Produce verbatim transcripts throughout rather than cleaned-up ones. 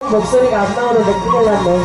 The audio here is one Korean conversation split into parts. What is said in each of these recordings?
목소리가 안 나오는데 큰일 났네.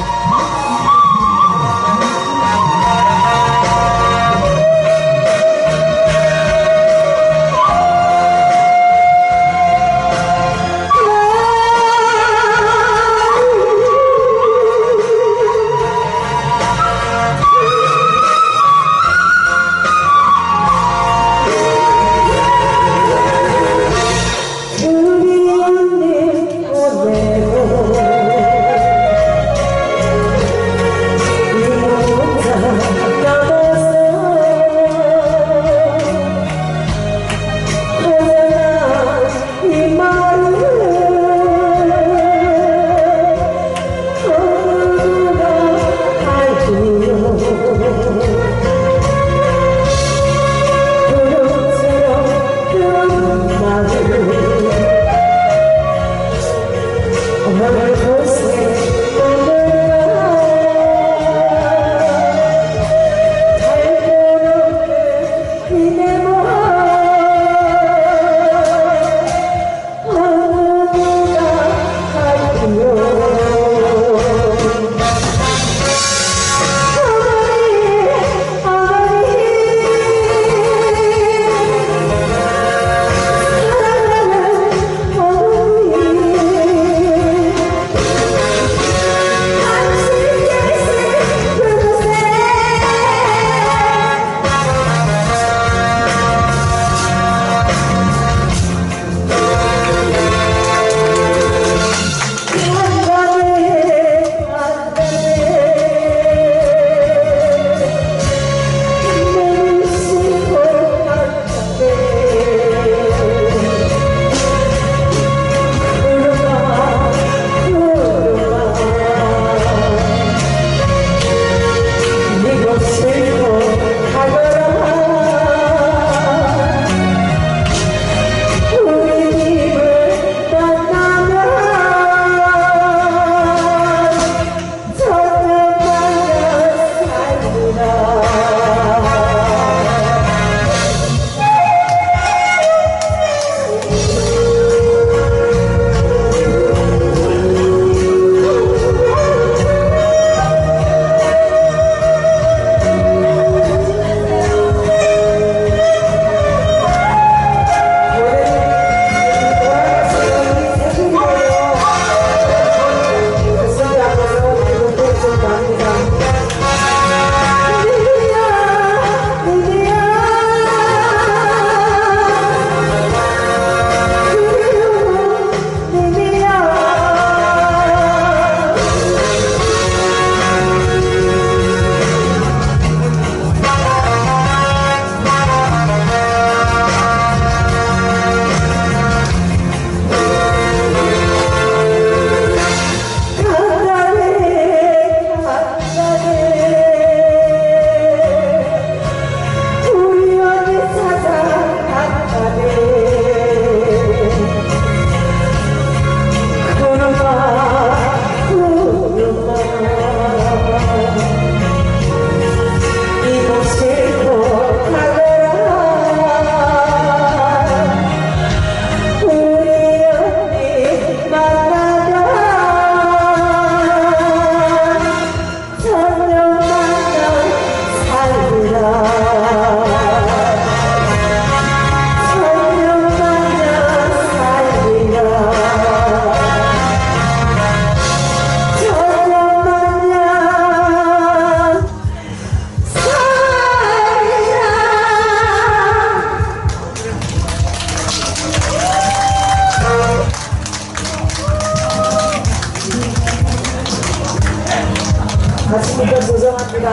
아침부터 죄송합니다.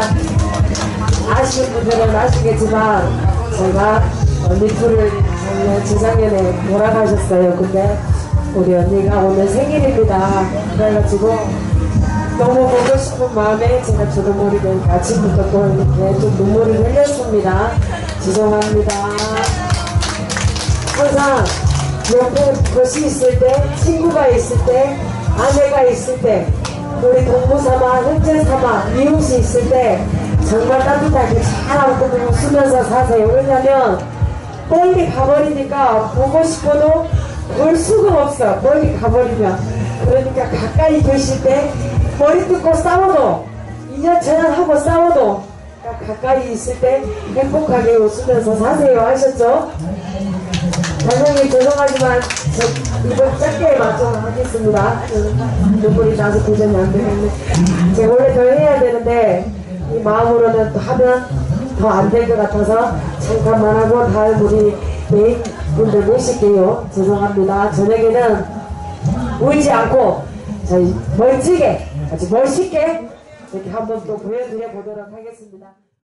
아시는 분들은 아시겠지만 제가 리프를 재작년에 돌아가셨어요. 근데 우리 언니가 오늘 생일입니다. 그래가지고 너무 보고 싶은 마음에 제가 저도 모르게 아침부터 또 이렇게 좀 눈물을 흘렸습니다. 죄송합니다. 항상 옆에 것이 있을 때, 친구가 있을 때, 아내가 있을 때, 우리 동무 삼아, 형제 삼아, 이웃이 있을 때 정말 따뜻하게 잘 안고 웃으면서 사세요. 왜냐면 멀리 가버리니까 보고 싶어도 볼 수가 없어. 멀리 가버리면. 그러니까 가까이 계실 때 머리 뜯고 싸워도 이년저년 하고 싸워도 가까이 있을 때 행복하게 웃으면서 사세요. 하셨죠? 단장님 죄송하지만 저 이번 짧게 마무리하겠습니다. 눈물이 나서 도전이 안 되겠네. 제가 원래 더 해야 되는데 이 마음으로는 또 하면 더 안 될 것 같아서 잠깐만 하고 다음 우리 메인 분들 모실게요. 죄송합니다. 저녁에는 울지 않고 저희 멋지게 아주 멋있게 이렇게 한번 또 보여드려 보도록 하겠습니다.